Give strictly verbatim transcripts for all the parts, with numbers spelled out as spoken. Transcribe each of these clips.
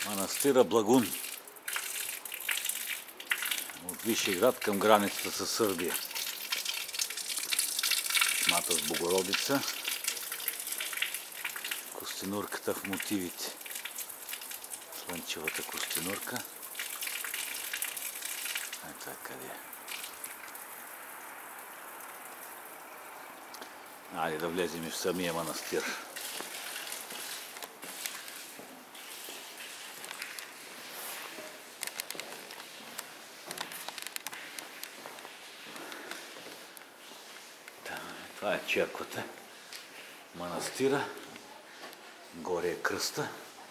Манастира Благун от Вишеград към границата с Сърбия. Мата с Богородица. Костенурката в мотивите. Слънчевата костенурка. Ето е къде е. Айде да влезем и в самия манастир. Това е черквата, манастира, горе е кръста,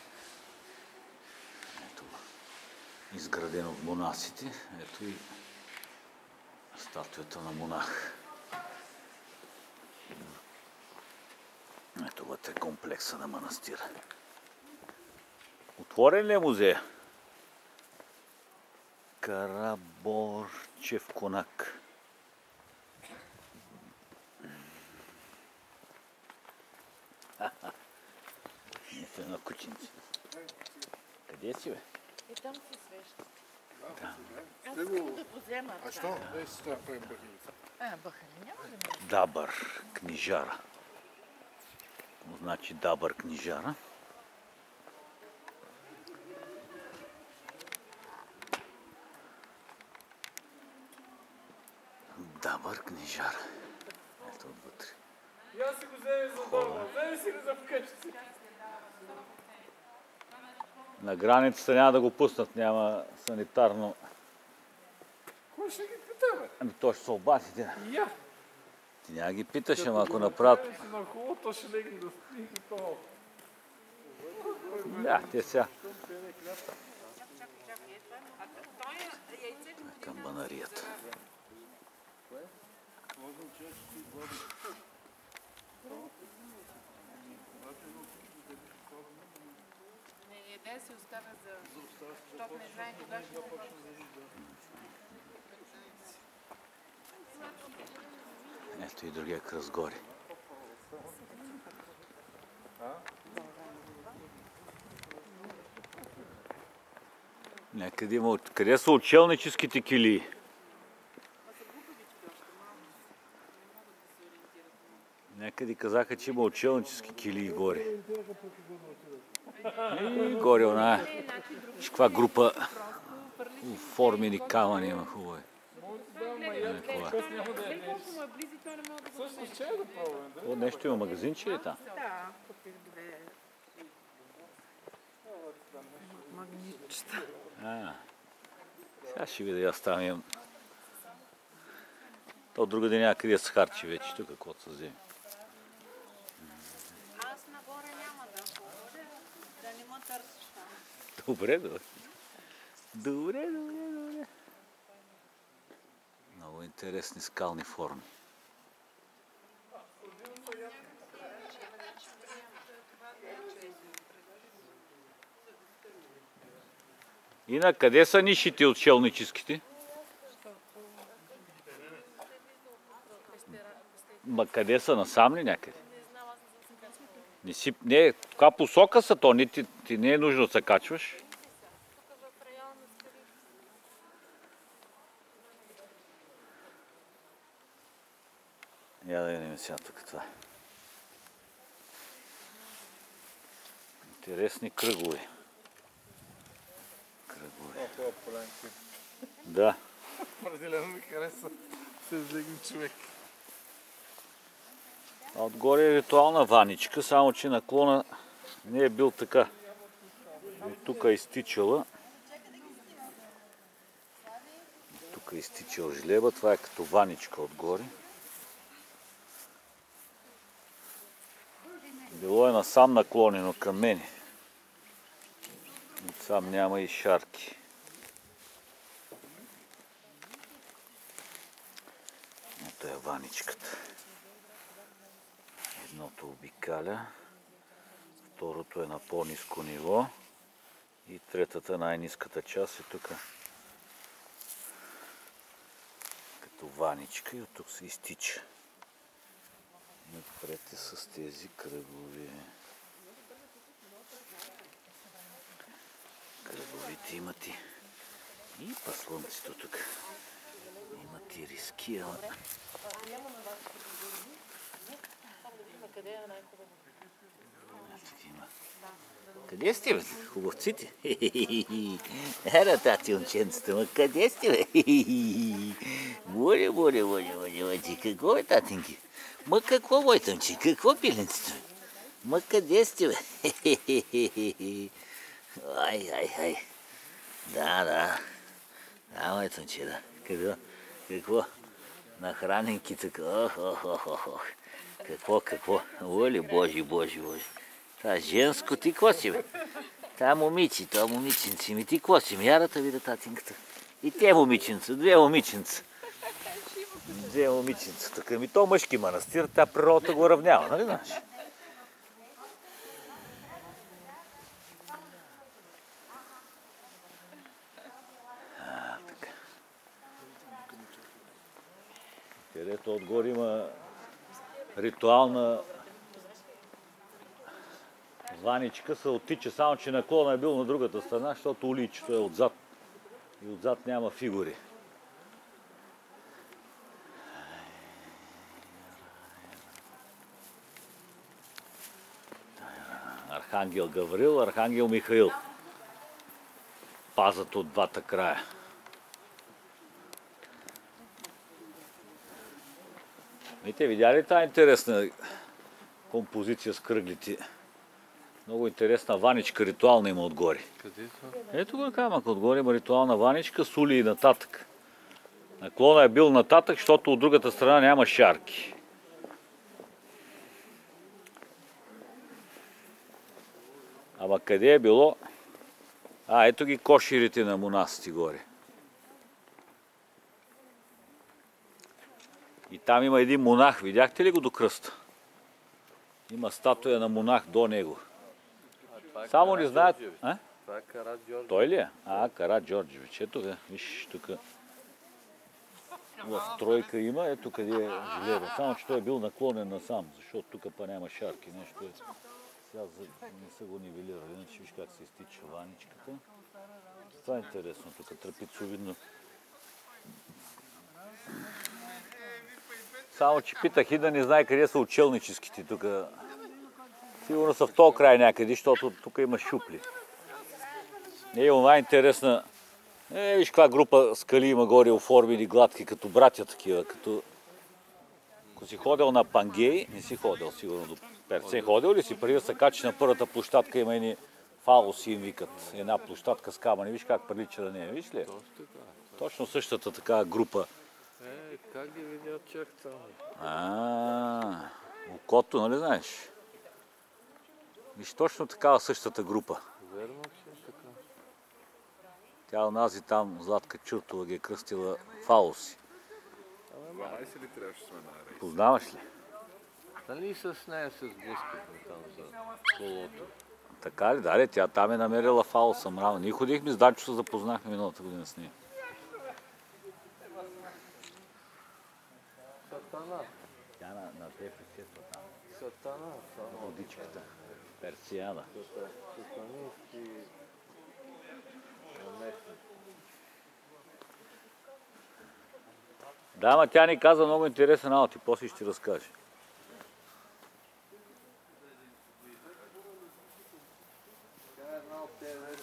ето изграден от монасите, ето и статуята на монах. Ето вътре комплекса на манастира. Отворен ли е музея? Караборчев конак. Ето едно кученце. Къде си, бе? И там се свеща. Да. Аз искам да го взема. А що? Ей си това правим бахилите. А, бахали няма ли ме? Дабър книжара. Значи Дабър книжара. Дабър книжара. Ето отвътре. И аз си го вземе за дома, вземе си го за вкъщи. На границата няма да го пуснат, няма санитарно. Кой ще ги пита, бе? Ами той ще се обади, да. И я. Ти няма ги питаш, ама ако направят... Като го на хубаво, то ще легне да спи и то. Да, те сега. Камбанарията. Не, не, дай си оставя за... Защото не знае кога ще започне. Ето и другия кръст горе. Някъде има... Къде са учелническите килии? Някъде казаха, че има учелнически килии горе. И горе она... Виж каква група формени камъни има хубаво. Всъщност, че е да пробваме, да? О, нещо има магазинче ли там? Да, купих две магнитчета. А, сега ще видя, аз там имам. То друга ден някъде да се харчи вече, тук каквото се вземе. Аз нагоре няма да ходя, да не ме търсиш там. Добре, добре. Добре, добре, добре. Много интересни скални форми. И на къде са нишите от челническите? Ма къде са? Насам ли някъде? Не си... Не, каква посока са то? Не, ти, ти не е нужно да се качваш. Я да видим сега тук това. Интересни кръгови. Кръгови. О, това полянки. Да. Определено ми хареса. Се взегни човек. А отгоре е ритуална ваничка, само че наклона не е бил така. Тук е изтичала. Тук е изтичал жлеба, това е като ваничка отгоре. Било е насам наклонено към мене. Сам няма и шарки. Ето е ваничката. Едното обикаля, второто е на по-ниско ниво и третата, най-ниската част е тук като ваничка и от тук се изтича. И отпред е с тези кръгови. Вижте, има ти и па слънцето тук. Има ти риски, ама... Къде е най-хубаво? Къде сте, бе? Хубавците? Ера, тати момченцата, ма къде сте, бе? Боре, боре, боре, боре, боре, какво е, татинки? Ма какво, Войтънче, какво пиленцето? Ма къде сте, бе? Ай, ай, ай. Да, да. Да, Войтънче, да. Какво? Какво? Нахраненки така. Ох, ох, ох, ох, ох. Какво, какво? Оле, божи, божи, божи. Та женско, ти какво си, бе? Та момичи, та момиченци ми, ти какво си ми? Ярата ви да татинката. И те момиченца, две момиченца. Две момиченца. Така ми то мъжки манастир, та природата го равнява, нали знаеш? А, така. Където отгоре има ритуална ваничка, се оттича, само че наклона е бил на другата страна, защото уличето е отзад. И отзад няма фигури. Архангел Гаврил, Архангел Михаил. Пазат от двата края. Вижте, видя ли тази интересна композиция с кръглите? Много интересна ваничка, ритуална има отгоре. Къде са? Ето го камък, отгоре има ритуална ваничка, сули и нататък. Наклона е бил нататък, защото от другата страна няма шарки. Ама къде е било? А, ето ги коширите на монасите горе. И там има един монах, видяхте ли го до кръста? Има статуя на монах до него. Само не знаят... А? Това е Караджорджевич. Той ли е? А, Караджорджевич. Ето бе, виж тук. В тройка има, ето къде е жилера. Само, че той е бил наклонен насам, защото тук па няма шарки. Нещо е... Сега не са го нивелирали, иначе виж как се изтича ваничката. Това е интересно, тук трапицовидно. Само, че питах и да не знае къде са учелническите тук. Сигурно са в този край някъде, защото тук има шупли. Е, това е интересна. Е, виж каква група скали има горе оформени гладки, като братя такива, като... Ако си ходил на Пангей, не си ходил сигурно до Перце. Ходил ли си? Преди да се качиш на първата площадка, има едни фалоси им викат. Една площадка с камъни. Виж как прилича да не е, виж ли? Точно същата така група. Е, как ги видя чак там? А, окото, нали знаеш? Виж, точно такава същата група. Верно, че е така. Тя онази там, Златка Чуртова, ги е кръстила фалоси. дванайсет ли трябваше сме наред? Познаваш ли? Нали с нея се сблъскахме там за колото? Така ли? Да, ли, тя там е намерила фалоса мрава. Ние ходихме с Дачо, се запознахме миналата година с нея. Сатана. Тя на, на дефицитва там. Сатана. Водичката. Персияна. Сатанински наместник. Да, ама тя ни каза много интересен работа и после ще ти разкаже. Тя е една от тези